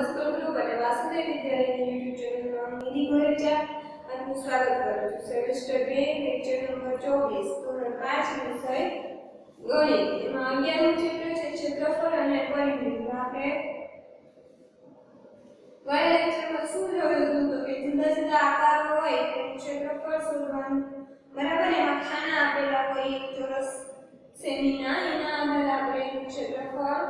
School group અને વાસુદેવ વિદ્યાલયની YouTube ચેનલમાં મિની ગોરેચા આપનું સ્વાગત કરું છું. સેમેસ્ટર 2 લેક્ચર નંબર 24 ધોરણ 5 વિષય ગણિત. એમાં 11નું ચેપ્ટર છે ક્ષેત્રફળ અને પરિમિતિ. આપણે ગયા લેક્ચરમાં શું જોયું હતું તો કે જુદા જુદા આકારો હોય તેનું ક્ષેત્રફળ શોધવાનું. બરાબર, એમાં ખાના આપેલા હોય એક ચોરસ સેમીના, એના આધારે આપણે એનું ક્ષેત્રફળ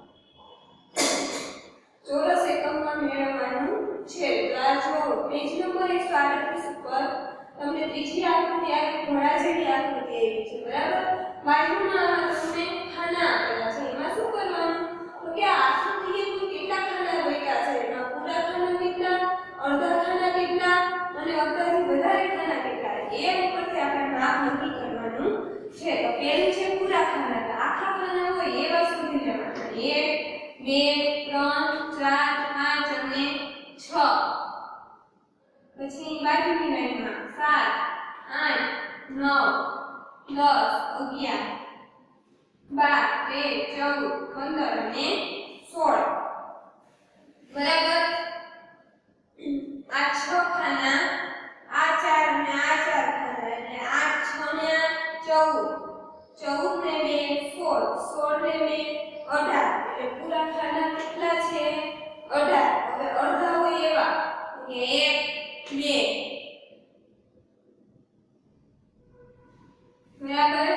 ચોરસ એકમમાં મેળવવાનું છે. તો આ જો પેજ નંબર 138 ઉપર તમને ત્રીજી આકૃતિ આવી ઘોડા જેવી આકૃતિ આવી છે. બરાબર, બાજુમાં તમને ખાના આપેલા છે. એમાં શું કરવાનું તો કે આ આકૃતિએ કુલ કેટલા ખાના ગોઠવ્યા છે, એમાં પૂરા ખાના કેટલા, અડધા ખાના કેટલા અને અડધાથી વધારે ખાના કેટલા, એ ઉપરથી આપણે માપ નક્કી કરવાનું છે. તો પહેલું છે પૂરા ખાના. તો આખા ખાના હોય એવા શોધી લેવાના. 1 2 3 4 5 અને 6. પછી બાજુની લાઈનમાં 7 8 9 10 11 12 13 14 15 અને 16. બરાબર, આ 6 ખાના, આ 4 અને આ 4 ખાના, એટલે 8 6 ને 14 14 ને 2 16 16 ને 2 18. એટલે પૂરા ખાના કેટલા છે? 18. હવે અડધા હોય એવા કે 1 2 બરાબર,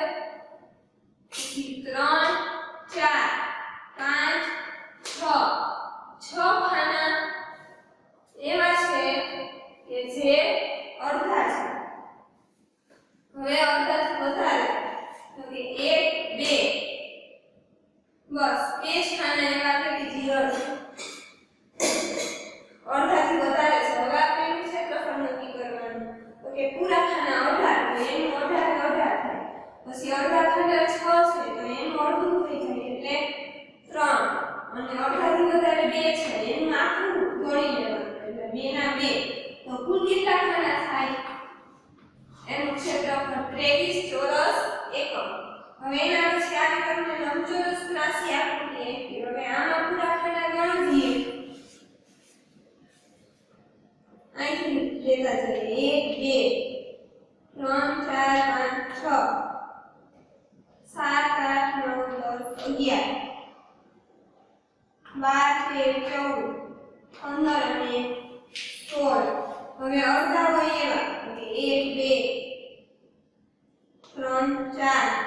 3 4 5 6. 6 ખાના એવા છે કે જે અડધા છે. હવે અડધાથી વધારે તો કે 1 2 બસ 5 ખાના એવા છે કે 0 છે, અડધાથી વધારે છે. હવે આપણે એનું ક્ષેત્રફળ નક્કી કરવાનું. તો કે પૂરા ખાના 18 તો એનું 18 થાય. પછી અડધા ખાના 6 છે તો એનું અડધું થઈ જાય એટલે 3. અને અડધાથી વધારે 2 છે એનું આખું ગણી લેવાનું, એટલે 2 ના 2. તો કુલ કેટલા ખાના થાય? એનું ક્ષેત્રફળ 23 ચોરસ એકમ. હવે એના પછી આવી તમને લંબચોરસ ત્રાસી આકૃતિ આપી. હવે આમાં પૂરા ખાના ગણવીએ. અહીંથી લેતા જઈએ 1 2 3 4 5 6 7 8 9 10 11 12 13 14 15 અને 16. હવે અડધા હોય એવા કે 1 2 3 4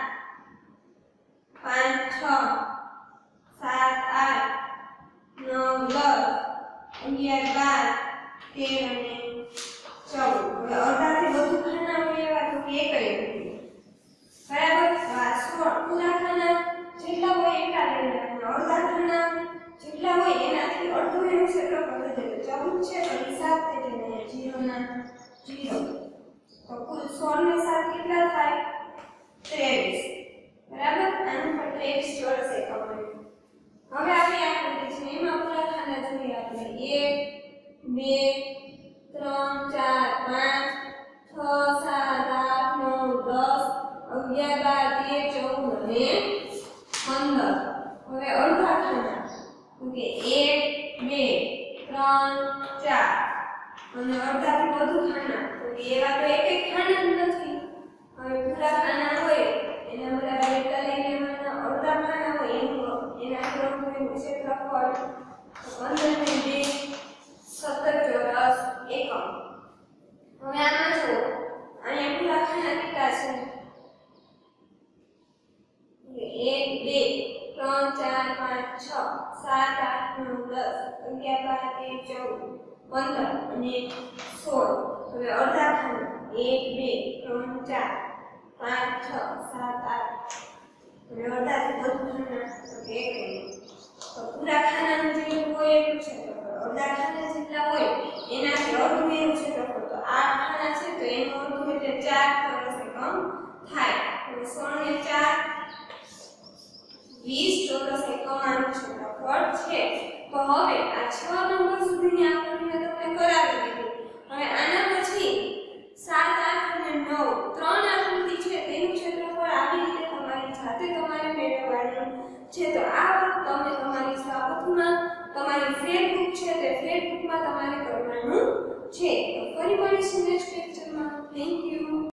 5 6 7 8 9 10 11 12 13 અને 14. હવે અડધાથી વધુ ખાના હોય એવા તો કે એકઈ. બરાબર, આ 16 પૂરા ખાના જેટલા હોય એટલા લેવાના. અડધા ખાના જેટલા હોય એનાથી અડધું એનું ક્ષેત્રફળ વધે. 14 છે તો હિસાબ થઈ જાય 0 ના 0. તો કુલ 16 ને 7 કેટલા થાય? 23. બરાબર, આનું પણ 23 ચોરસ એકમ હોય. હવે આવી આકૃતિ છે એમાં પૂરા ખાના જોઈએ આપણે 1 2 3 4 5 6 7 8 9 10 11 12 13 14 અને 15. હવે અડધા ખાના તો કે 1 2 3 4 અને અડધાથી વધુ ખાના તો કે એવા તો એક ખાના જ નથી. હવે પૂરા ખાના હોય એના બરાબર એટલા લઈ લેવાના. અડધા ખાના હોય એના ક્રમનું ક્ષેત્રફળ 15 ને 2 17 ચોરસ એકમ. હવે આમાં જો અહીંયા પૂરા ખાના કેટલા છે? 1 2 3 4 5 6 7 8 9 10 11 12 13 14 15 અને 16. હવે અડધા ખાના 1 2 3 4 5 6 7 8 અને અડધાથી વધુ ખાના તો કે એકઈ. તો પૂરા ખાનાનું જેટલું હોય એટલું ક્ષેત્રફળ, અડધા ખાના જેટલા હોય એનાથી અડધું એનું ક્ષેત્રફળ. તો 8 ખાના છે તો એનું અડધું એટલે 4 ચોરસ એકમ થાય. હવે 16 ને 4 20 ચોરસ એકમ આનું ક્ષેત્રફળ છે. તો હવે આ 6 નંબર સુધીની આકૃતિને તમને કરાવી દીધી. હવે આના પછી 7 8 અને 9 ત્રણ આકૃતિ છે તેનું ક્ષેત્રફળ આવી રીતે તમારી જાતે તમારે મેળવવાનું છે. તો આ વર્ગ તમે તમારી સ્વાપથમાં તમારી ફેસબુક છે તે ફ્લેટ બુકમાં તમારે કરવાનું છે. તો ફરી મળીશું નેક્સ્ટ લેક્ચરમાં. Thank you.